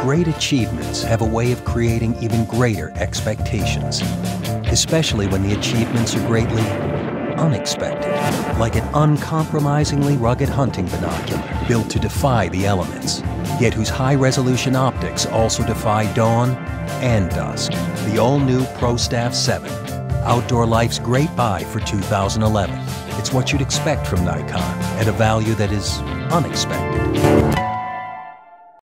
Great achievements have a way of creating even greater expectations, especially when the achievements are greatly unexpected, like an uncompromisingly rugged hunting binocular built to defy the elements, yet whose high-resolution optics also defy dawn and dusk. The all-new Prostaff 7, outdoor life's great buy for 2011. It's what you'd expect from Nikon at a value that is unexpected.